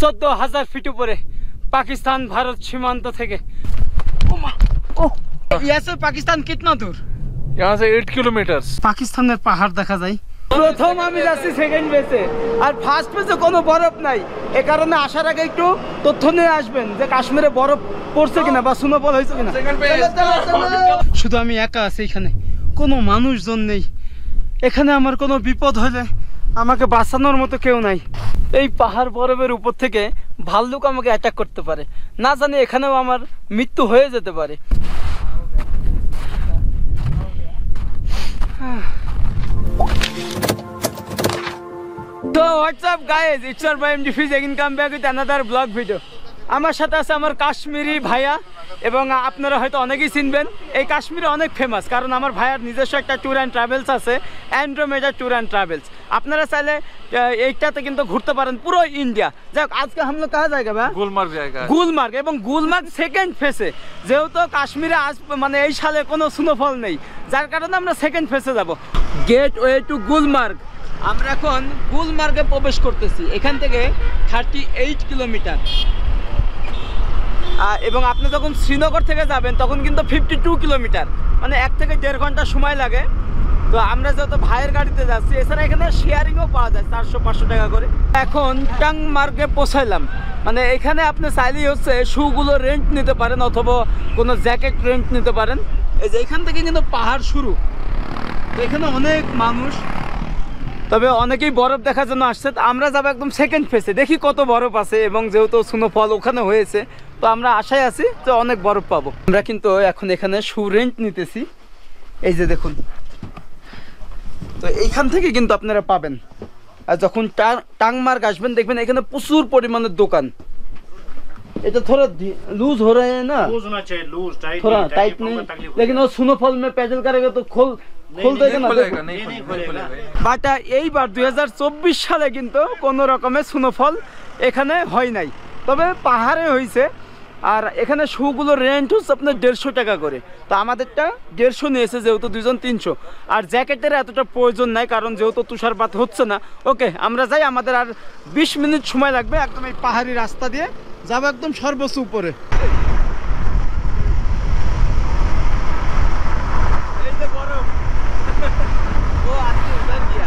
14,000 fit উপরে पाकिस्तान भारत सीमांत থেকে यहाँ से पाकिस्तान कितना दूर? यहाँ से 8 किलोमीटर। পাকিস্তানের পাহাড় দেখা যায়। প্রথম আমি যাচ্ছি সেকেন্ড বেসে, আর ফার্স্ট বেসে কোনো বরফ নাই। এই কারণে আসার আগে একটু তথ্য নিয়ে আসবেন যে কাশ্মীরে বরফ পড়ছে কিনা বা স্নোফল হয়েছে কিনা। শুধু আমি একা আছি এখানে, কোনো মানুষজন নেই। এখানে আমার কোনো বিপদ হলে আমাকে বাঁচানোর মতো কেউ নাই। এই পাহাড় বরফের উপর থেকে ভাল্লুক আমাকে অ্যাটাক করতে পারে, না জানি এখানেও আমার মৃত্যু হয়ে যেতে পারে। So what's up guys, it's your boy MD Fiz, again come back with another vlog video. আমার সাথে আছে আমার কাশ্মীরি ভাইয়া, এবং আপনারা হয়তো অনেকেই চিনবেন। এই কাশ্মীরে অনেক ফেমাস, কারণ আমার ভাইয়ার নিজস্ব একটা ট্যুর অ্যান্ড ট্রাভেলস আছে, অ্যান্ড্রোমেডা ট্যুর অ্যান্ড ট্রাভেলস। আপনারা চাইলে এইটাতে কিন্তু ঘুরতে পারেন পুরো ইন্ডিয়া। যাই হোক, আজকে আমরা কাহা জায়গা ভাই? গুলমার্গ জায়গা। গুলমার্গ, এবং গুলমার্গ সেকেন্ড ফেসে, যেহেতু কাশ্মীরে আজ মানে এই সালে কোনো স্নোফল নেই, যার কারণে আমরা সেকেন্ড ফেসে যাব। Gateway to Gulmarg. আমরা এখন গুলমার্গে প্রবেশ করতেছি। এখান থেকে 38 কিলোমিটার, এবং আপনি যখন শ্রীনগর থেকে যাবেন তখন কিন্তু 52 কিলোমিটার, মানে 1 থেকে 1.5 ঘন্টা সময় লাগে। তো আমরা যত ভাইয়ের গাড়িতে যাচ্ছি, এছাড়া এখানে শেয়ারিংও পাওয়া যায় 400-500 টাকা করে। এখন টাংমার্গে পৌঁছাইলাম। মানে এখানে আপনি চাইলেই হচ্ছে শুগুলো রেন্ট নিতে পারেন, অথবা কোনো জ্যাকেট রেন্ট নিতে পারেন। এই যে এখান থেকে কিন্তু পাহাড় শুরু। তো এখানে অনেক মানুষ, তবে অনেকেই বরফ দেখার জন্য আসছে। আমরা যাবো একদম সেকেন্ড ফেসে, দেখি কত বরফ আছে, এবং যেহেতু স্নোফল ওখানে হয়েছে, তো আমরা আশায় আছি যে অনেক বরফ পাবো। আমরা কিন্তু এখন এখানে শু রেন্ট নিতেছি, এই যে দেখুন। তো এইখান থেকে কিন্তু আপনারা পাবেন। আর যখন টাংমার্গ আসবেন দেখবেন এখানে প্রচুর পরিমাণের দোকান। এটা थोड़ा लूज हो रहा है ना, लूज होना चाहिए, लूज टाइट थोड़ा टाइट नहीं, लेकिन वो स्नोफॉल में पैडल करेगा तो खोल देगा ना, नहीं खोलेगा। বাট এইবার 2024 সালে কিন্তু কোনো রকমের স্নোফল এখানে হয় নাই, তবে পাহাড়ে হয়েছে। আর এখানে শুগুলো রেন্ট হচ্ছে আপনার 150 টাকা করে। তো আমাদেরটা 150 নিয়েছে, যেহেতু 2জন 300। আর জ্যাকেটের এতটা প্রয়োজন নাই, কারণ যেহেতু তুষারপাত হচ্ছে না। ওকে, আমরা যাই। আমাদের আর 20 মিনিট সময় লাগবে, একদম এই পাহাড়ি রাস্তা দিয়ে যাবো একদম সর্বোচ্চ উপরে। এই যে বরফ, ও আজকে উধার দিয়া।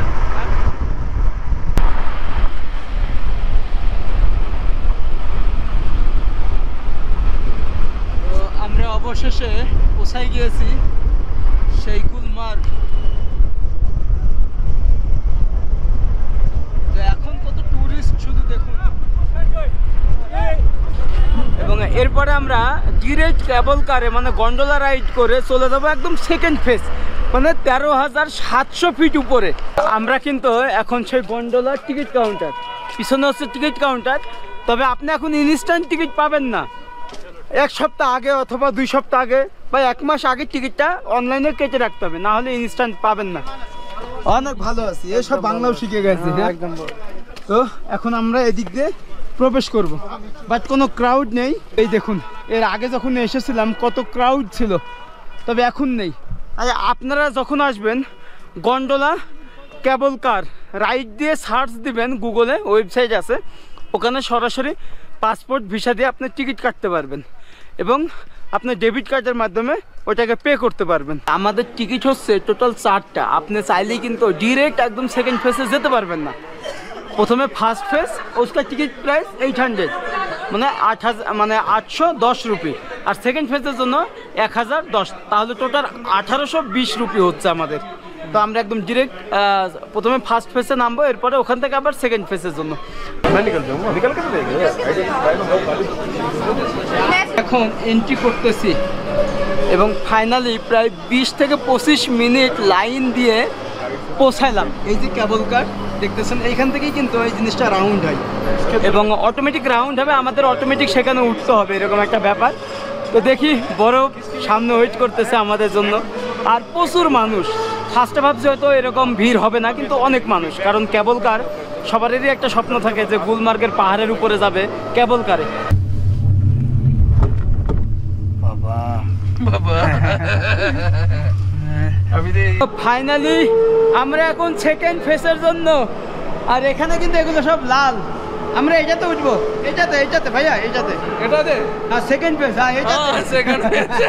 তো আমরা অবশেষে পৌঁছাই গিয়েছি সেই গুলমার্গ। তো এখন কত টুরিস্ট শুধু দেখুন। এবং এরপরে আমরা ডিরেক্ট কেবল কারে, মানে গন্ডোলা রাইড করে চলে যাবো একদম সেকেন্ড ফেজ, মানে 13,700 ফিট উপরে। আমরা কিন্তু এখন সেই গন্ডোলার টিকিট কাউন্টার, পিছনে হচ্ছে টিকিট কাউন্টার। তবে আপনি এখন ইনস্ট্যান্ট টিকিট পাবেন না, 1 সপ্তাহ আগে অথবা 2 সপ্তাহ আগে বা 1 মাস আগে টিকিটটা অনলাইনে কেটে রাখতে হবে, না হলে ইনস্ট্যান্ট পাবেন না। অনেক ভালো আছি, এসব বাংলাও শিখে গেছি একদম। তো এখন আমরা এদিক দিয়ে প্রবেশ করব, বাট কোনো ক্রাউড নেই। এই দেখুন, এর আগে যখন এসেছিলাম কত ক্রাউড ছিল, তবে এখন নেই। আর আপনারা যখন আসবেন গন্ডোলা কেবল কার রাইড দিয়ে সার্চ দিবেন, গুগলে ওয়েবসাইট আছে, ওখানে সরাসরি পাসপোর্ট ভিসা দিয়ে আপনি টিকিট কাটতে পারবেন, এবং আপনি ডেবিট কার্ডের মাধ্যমে ওইটাকে পে করতে পারবেন। আমাদের টিকিট হচ্ছে টোটাল 4টা। আপনি চাইলেই কিন্তু ডিরেক্ট একদম সেকেন্ড ফেসে যেতে পারবেন না। প্রথমে ফার্স্ট ফেজ, उसका টিকিট প্রাইস 800, মানে 810 রুপি। আর সেকেন্ড ফেজের জন্য 1010, তাহলে টোটাল 1820 রুপি হচ্ছে আমাদের। তো আমরা একদম ডিরেক্ট প্রথমে ফার্স্ট ফেজে নামবো, এরপরে ওখান থেকে আবার সেকেন্ড ফেজের জন্য। এখন এন্ট্রি করতেছি, এবং ফাইনালি প্রায় 20 থেকে 25 মিনিট লাইন দিয়ে পৌঁছাইলাম। এই যে কেবল কার দেখতেছেন, এইখান থেকেই কিন্তু এই জিনিসটা রাউন্ড হয়, এবং অটোমেটিক রাউন্ড হবে। আমাদের অটোমেটিক সেখানে উঠতে হবে, এরকম একটা ব্যাপার। তো দেখি, বরফ সামনে ওয়েট করতেছে আমাদের জন্য, আর প্রচুর মানুষ। ফার্স্টে ভাবছি হয়তো এরকম ভিড় হবে না, কিন্তু অনেক মানুষ, কারণ কেবল কার সবারই একটা স্বপ্ন থাকে যে গুলমার্গের পাহাড়ের উপরে যাবে কেবল কারে। বাবা বাবা ফাইনালি আমরা এখন সেকেন্ড ফেসের জন্য। আর এখানে কিন্তু এগুলো সব লাল, আমরা এটাতে উঠবো, এটাতে ভাইয়া, এটাতে। এটাতে হ্যাঁ, সেকেন্ড ফেজ। হ্যাঁ, এটাতে। সেকেন্ড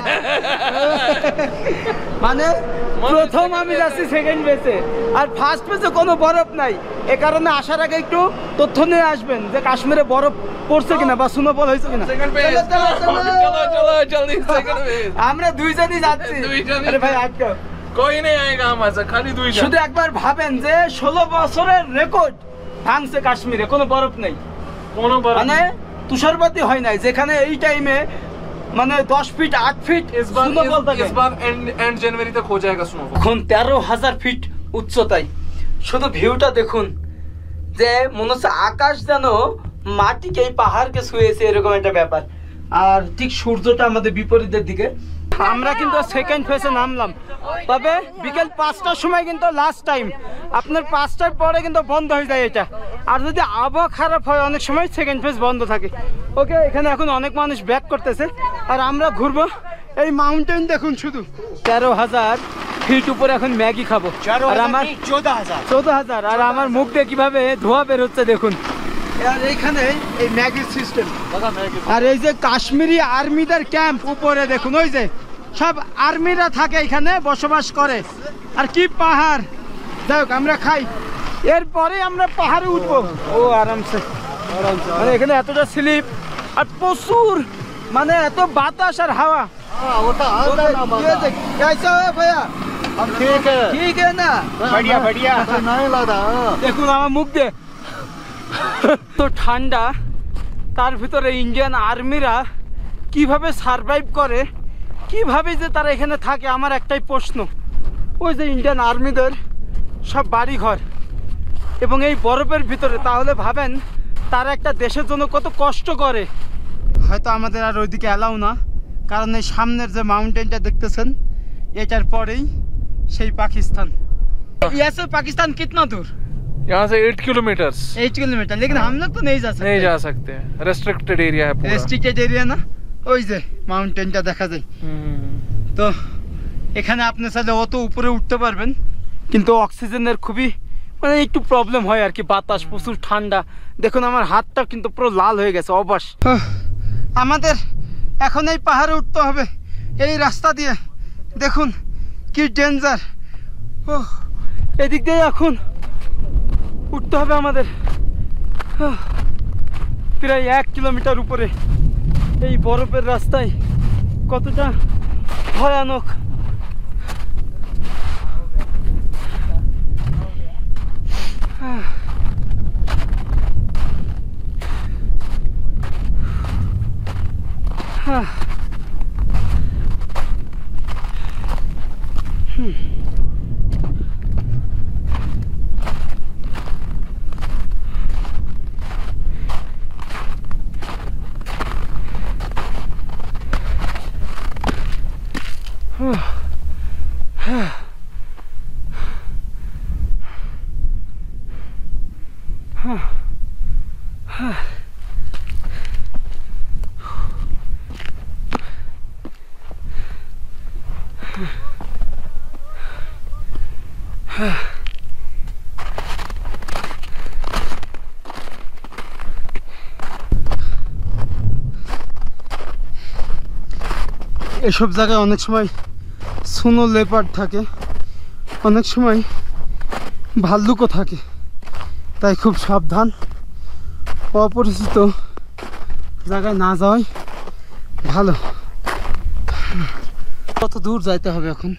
মানে প্রথম আমি যাচ্ছি সেকেন্ড ফেজে, আর ফার্স্ট ফেজে কোনো বরফ নাই। এ কারণে আসার আগে একটু তথ্য নিয়ে আসবেন যে কাশ্মীরে বরফ পড়ছে কিনা বা স্নোফল হয়েছে কিনা। Second page. চলো জলদি সেকেন্ড পেজ। আমরা দুইজনই যাচ্ছি। দুইজনই। আরে ভাই আটকাও। कोई नहीं आएगा हमारे साथ, खाली দুইজন। শুধু একবার ভাবেন যে 16 বছরের রেকর্ড ভাঙছে কাশ্মীরে, কোনো বরফ নেই, কোনো বরফ মানে তুষারপাতি হয় নাই, যেখানে এই টাইমে মানে 10 ফিট 8 ফিট इस बार snowfall থাকে। इस बार एंड जनवरी तक हो जाएगा स्नोफॉल। এখন 13,000 ফিট উচ্চতায়। শুধু ভিউটা দেখুন, যে মনে হচ্ছে আকাশ যেন মাটিকে এই পাহাড়কে ছুঁয়েছে, এরকম একটা ব্যাপার। আর ঠিক সূর্যটা আমাদের বিপরীতের দিকে। আমরা কিন্তু সেকেন্ড ফেজে নামলাম, তবে বিকেল 5টার সময় কিন্তু লাস্ট টাইম। আপনার 5টার পরে কিন্তু বন্ধ হয়ে যায় এটা, আর যদি আবহাওয়া খারাপ হয় অনেক সময় সেকেন্ড ফেজ বন্ধ থাকে। ওকে, এখানে এখন অনেক মানুষ ব্যাক করতেছে, আর আমরা ঘুরবো এই মাউন্টেন। দেখুন শুধু 13,000 ফিট উপরে এখন ম্যাগি খাবো, আর আমার 14,000, আর আমার মুখ দিয়ে কিভাবে ধোয়া বের হচ্ছে দেখুন। আর এইখানে এই ম্যাগির সিস্টেম, আর এই যে কাশ্মীরি আর্মিদের ক্যাম্প উপরে দেখুন, ওই যে সব আর্মিরা থাকে এখানে বসবাস করে। আর কি পাহাড়, যাই হোক আমরা খাই, এরপরে আমরা পাহাড়ে উঠবো। ও আরামসে, মানে এখানে এতটা স্লিপ আর প্রচুর, মানে এত বাতাস আর হাওয়া। कैसा है भैया? हम ठीक है না? बढ़िया बढ़िया नहीं लगा দেখুন আমার মুখ দিয়ে তো ঠান্ডা, তার ভিতরে ইন্ডিয়ান আর্মিরা কিভাবে সারভাইভ করে, কিভাবে যে তারা এখানে থাকে, আমার একটাই প্রশ্ন। ওই যে ইন্ডিয়ান আর্মিদের সব বাড়িঘর এবং এই বরফের ভিতরে, তাহলে ভাবেন তারা একটা দেশের জন্য কত কষ্ট করে। হয়তো আমাদের আর ওইদিকে অ্যালাউ না, কারণ এই সামনের যে মাউন্টেনটা দেখতেছেন, এটার পরেই সেই পাকিস্তান। यहाँ से पाकिस्तान कितना दूर? यहाँ से 8 किलोमीटर 8 किलोमीटर, लेकिन हम लोग तो नहीं जा सकते। नहीं जा सकते, रेस्ट्रिक्टेड एरिया है पूरा। রেস্ট্রিক্টেড এরিয়া না, ওই যে মাউন্টেনটা দেখা যায়। তো এখানে আপনি চাইলে অত উপরে উঠতে পারবেন, কিন্তু অক্সিজেনের খুবই মানে একটু প্রবলেম হয় আর কি, বাতাস প্রচুর ঠান্ডা। দেখুন আমার হাতটা কিন্তু পুরো লাল হয়ে গেছে, অবাস। আমাদের এখন এই পাহাড়ে উঠতে হবে এই রাস্তা দিয়ে, দেখুন কি ডেঞ্জার। ও এদিক দিয়ে এখন উঠতে হবে আমাদের প্রায় 1 কিলোমিটার উপরে। এই বরফের রাস্তায় কতটা ভয়ানক। এসব জায়গায় অনেক সময় স্নো লেপার্ড থাকে, অনেক সময় ভাল্লুকও থাকে, তাই খুব সাবধান, অপরিচিত জায়গায় না যাওয়াই ভালো। কত দূর যাইতে হবে এখন,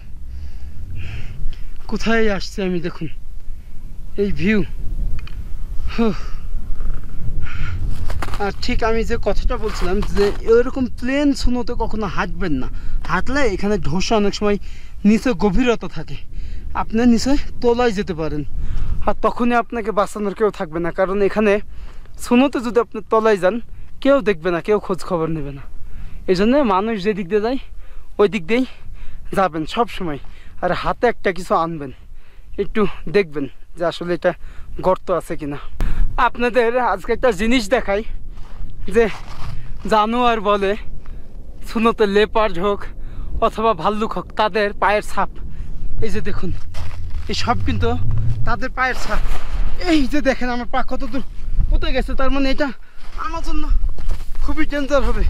কোথায় আসছি আমি, দেখুন এই ভিউ। আর ঠিক আমি যে কথাটা বলছিলাম যে এরকম প্লেন স্নোতে কখনো হাঁটবেন না, হাঁটলে এখানে ধসা অনেক সময় নিচে গভীরতা থাকে, আপনি নিচে তলায় যেতে পারেন, আর তখনই আপনাকে বাঁচানোর কেউ থাকবে না, কারণ এখানে স্নোতে যদি আপনি তলায় যান কেউ দেখবে না, কেউ খোঁজ খবর নেবে না। এই জন্য মানুষ যে দিক দিয়ে যায় ওই দিক দিয়েই যাবেন সব সময়, আর হাতে একটা কিছু আনবেন, একটু দেখবেন যে আসলে এটা গর্ত আছে কিনা। আপনাদের আজকে একটা জিনিস দেখাই, যে জানোয়ার বলে স্নোতে লেপার্ড হোক অথবা ভাল্লুক হোক, তাদের পায়ের ছাপ এই যে দেখুন, এই সব কিন্তু তাদের পায়ের ছাপ। এই যে দেখেন আমার পা কত দূর পুঁতে গেছে, তার মানে এটা আমার জন্য খুবই ডেঞ্জার হবে।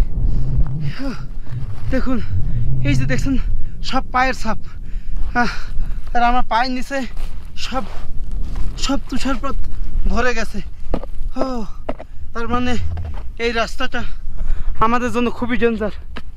দেখুন এই যে দেখছেন সব পায়ের ছাপ, আর আমার পায়ের নিচে সব সব তুষারপাত ভরে গেছে। ও তার মানে এই রাস্তাটা আমাদের জন্য খুবই ডেঞ্জার।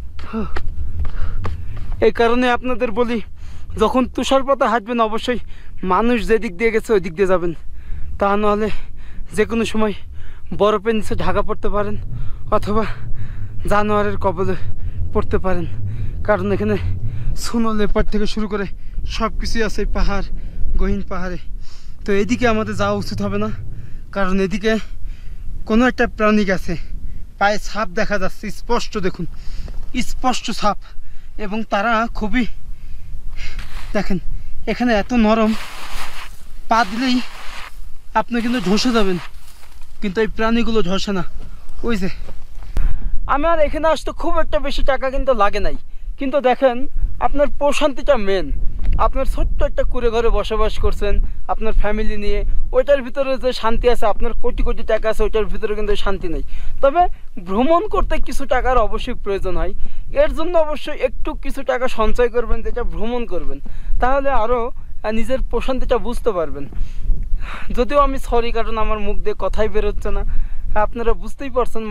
এই কারণে আপনাদের বলি, যখন তুষারপাতে হাঁটবেন অবশ্যই মানুষ যেদিক দিয়ে গেছে ওই দিক দিয়ে যাবেন, তা নাহলে যে কোনো সময় বরফের নিচে ঢাকা পড়তে পারেন অথবা জানোয়ারের কবলে পড়তে পারেন। কারণ এখানে সুনো লেপার্ড থেকে শুরু করে সব কিছুই আছে পাহাড়, গহীন পাহাড়ে। তো এদিকে আমাদের যাওয়া উচিত হবে না, কারণ এদিকে কোনো একটা প্রাণী গেছে, পায়ে ছাপ দেখা যাচ্ছে স্পষ্ট, দেখুন স্পষ্ট ছাপ, এবং তারা খুবই দেখেন এখানে এত নরম, পা দিলেই আপনি কিন্তু ধসে যাবেন, কিন্তু এই প্রাণীগুলো ধসে না। ওই যে আমার এখানে আসতে খুব একটা বেশি টাকা কিন্তু লাগে নাই, কিন্তু দেখেন আপনার প্রশান্তিটা মেন। আপনার ছোট্ট একটা কুড়ে ঘরে বসবাস করছেন আপনার ফ্যামিলি নিয়ে, ওইটার ভিতরে যে শান্তি আছে, আপনার কোটি কোটি টাকা আছে ওইটার ভিতরে কিন্তু শান্তি নেই। তবে ভ্রমণ করতে কিছু টাকার অবশ্যই প্রয়োজন হয়, এর জন্য অবশ্যই একটু কিছু টাকা সঞ্চয় করবেন, যেটা ভ্রমণ করবেন, তাহলে আরও নিজের প্রশান্তিটা বুঝতে পারবেন। যদিও আমি সরি, কারণ আমার মুখ দিয়ে কথাই বেরোচ্ছে না, আপনারা বুঝতেই পারছেন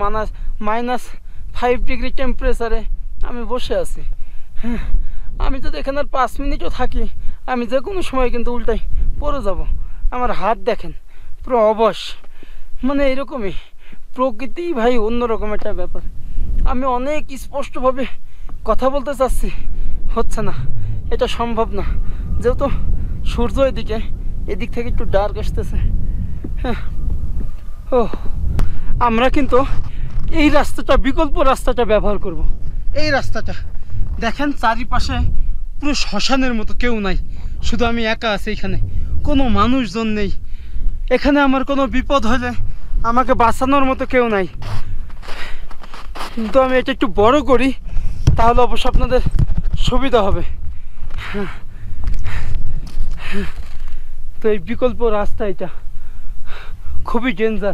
-5 ডিগ্রি টেম্পারেচারে আমি বসে আছি। হ্যাঁ, আমি যদি এখানে আর 5 মিনিটও থাকি, আমি যে কোনো সময় কিন্তু উল্টাই পড়ে যাব। আমার হাত দেখেন পুরো অবশ, মানে এরকমই প্রকৃতি ভাই, অন্যরকম একটা ব্যাপার। আমি অনেক স্পষ্টভাবে কথা বলতে চাচ্ছি, হচ্ছে না, এটা সম্ভব না, যেহেতু সূর্য এদিক থেকে একটু ডার্ক আসতেছে। হ্যাঁ, ও আমরা কিন্তু এই রাস্তাটা, বিকল্প রাস্তাটা ব্যবহার করব। এই রাস্তাটা দেখেন চারিপাশে পুরো শ্মশানের মতো, কেউ নাই, শুধু আমি একা আছি এখানে, কোনো মানুষজন নেই এখানে। আমার কোনো বিপদ হলে আমাকে বাঁচানোর মতো কেউ নাই। কিন্তু আমি এটা একটু বড় করি, তাহলে অবশ্য আপনাদের সুবিধা হবে। তো এই বিকল্প রাস্তা এটা খুবই ডেঞ্জার,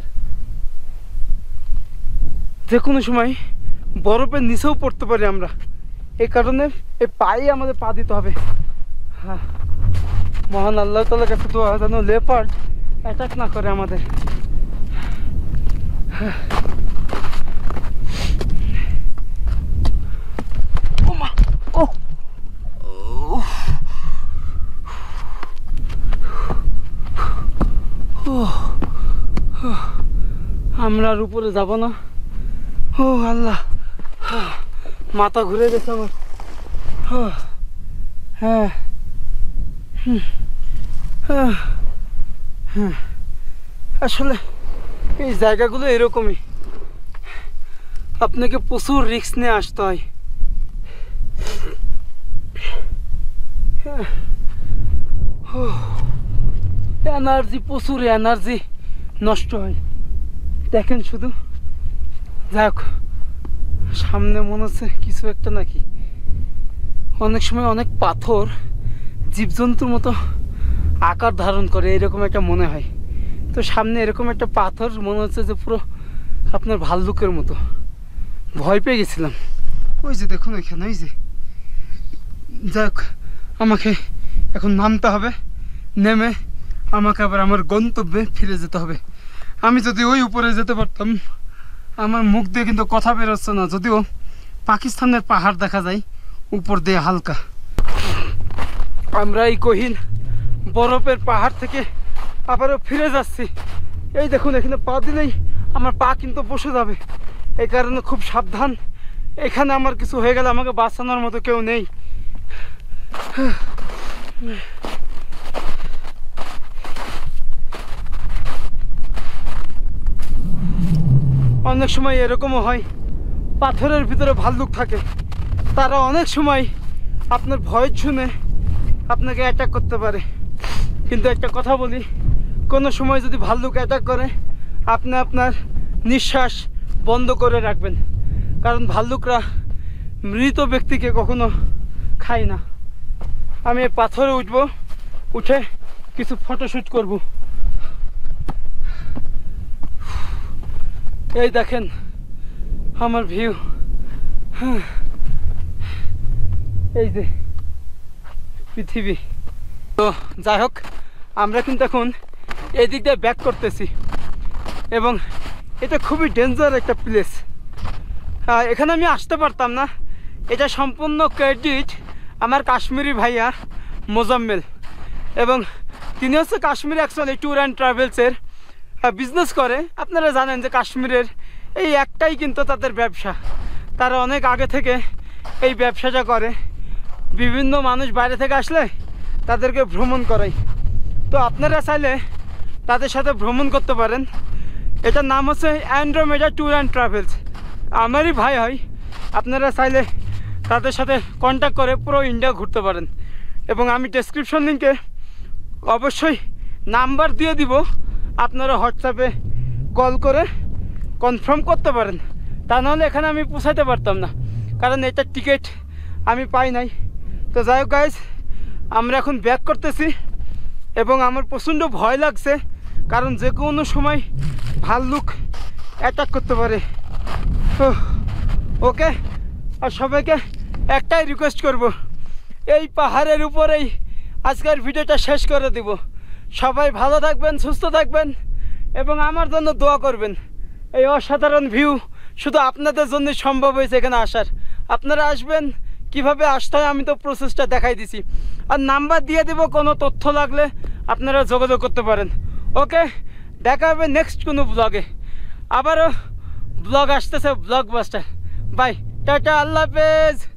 যে কোনো সময় বরফের নিচেও পড়তে পারি আমরা, এই কারণে এই পায়ে আমাদের পা দিতে হবে। হ্যাঁ, মহান আল্লাহ তাআলার কাছে দোয়া যেন লেপার্ড অ্যাটাক না করে আমাদের। আমরা আর উপরে যাব না। ও আল্লাহ, মাথা ঘুরে গেছে আমার। হ্যাঁ, আসলে এই জায়গাগুলো এরকমই, আপনাকে প্রচুর রিস্ক নিয়ে আসতে হয়। এনার্জি, প্রচুর এনার্জি নষ্ট হয়। দেখেন শুধু, যাক সামনে মনে হচ্ছে কিছু একটা নাকি, অনেক সময় অনেক পাথর জীবজন্তুর মতো আকার ধারণ করে, এরকম একটা মনে হয়। তো সামনে এরকম একটা পাথর মনে হচ্ছে যে পুরো আপনার ভাল্লুকের মতো, ভয় পেয়ে গেছিলাম। ওই যে দেখুন ওইখানে, ওই যে, যাক আমাকে এখন নামতে হবে, নেমে আমাকে আবার আমার গন্তব্যে ফিরে যেতে হবে। আমি যদি ওই উপরে যেতে পারতাম, আমার মুখ দিয়ে কিন্তু কথা বেরোচ্ছে না, যদিও পাকিস্তানের পাহাড় দেখা যায় উপর দিয়ে হালকা। আমরা এই গহীন বরফের পাহাড় থেকে আবারও ফিরে যাচ্ছি। এই দেখুন এখানে পা দিলেই আমার পা কিন্তু বসে যাবে, এই কারণে খুব সাবধান। এখানে আমার কিছু হয়ে গেলে আমাকে বাঁচানোর মতো কেউ নেই। অনেক সময় এরকমও হয়, পাথরের ভিতরে ভাল্লুক থাকে, তারা অনেক সময় আপনার ভয় শুনে আপনাকে অ্যাটাক করতে পারে। কিন্তু একটা কথা বলি, কোনো সময় যদি ভাল্লুক অ্যাটাক করে, আপনি আপনার নিঃশ্বাস বন্ধ করে রাখবেন, কারণ ভাল্লুকরা মৃত ব্যক্তিকে কখনো খায় না। আমি পাথরে উঠবো, উঠে কিছু ফটোশ্যুট করব। এই দেখেন আমার ভিউ, এই যে পৃথিবী। তো যাই হোক, আমরা কিন্তু এখন এই দিক দিয়ে ব্যাক করতেছি এবং এটা খুবই ডেঞ্জার একটা প্লেস। এখানে আমি আসতে পারতাম না, এটা সম্পূর্ণ ক্রেডিট আমার কাশ্মীরি ভাইয়া মোজাম্মেল, এবং তিনি হচ্ছে কাশ্মীর অ্যাকচুয়ালি ট্যুর অ্যান্ড ট্রাভেলসের বিজনেস করে। আপনারা জানেন যে কাশ্মীরের এই একটাই কিন্তু তাদের ব্যবসা, তারা অনেক আগে থেকে এই ব্যবসাটা করে। বিভিন্ন মানুষ বাইরে থেকে আসলে তাদেরকে ভ্রমণ করায়। তো আপনারা চাইলে তাদের সাথে ভ্রমণ করতে পারেন। এটার নাম হচ্ছে অ্যান্ড্রোমেডা ট্যুর অ্যান্ড ট্রাভেলস, আমারই ভাই হয়। আপনারা চাইলে তাদের সাথে কন্ট্যাক্ট করে পুরো ইন্ডিয়া ঘুরতে পারেন, এবং আমি ডেসক্রিপশন লিঙ্কে অবশ্যই নাম্বার দিয়ে দিব, আপনারা হোয়াটসঅ্যাপে কল করে কনফার্ম করতে পারেন। তা নাহলে এখানে আমি পৌঁছাতে পারতাম না, কারণ এটার টিকিট আমি পাই নাই। তো যাই হোক গাইজ, আমরা এখন ব্যাক করতেছি এবং আমার প্রচণ্ড ভয় লাগছে, কারণ যে কোনো সময় ভাল্লুক অ্যাটাক করতে পারে। ওকে, আর সবাইকে একটাই রিকোয়েস্ট করব, এই পাহাড়ের উপরেই আজকের ভিডিওটা শেষ করে দিব। সবাই ভালো থাকবেন, সুস্থ থাকবেন এবং আমার জন্য দোয়া করবেন। এই অসাধারণ ভিউ শুধু আপনাদের জন্য সম্ভব হয়েছে এখানে আসার। আপনারা আসবেন, কিভাবে আসতে হয় আমি তো প্রসেসটা দেখাই দিছি, আর নাম্বার দিয়ে দেব, কোনো তথ্য লাগলে আপনারা যোগাযোগ করতে পারেন। ওকে, দেখা হবে নেক্সট কোনো ব্লগে। আবারও ব্লগ আসতেছে, ব্লগবাস্টার। বাই, টাটা, আল্লাহ হাফেজ।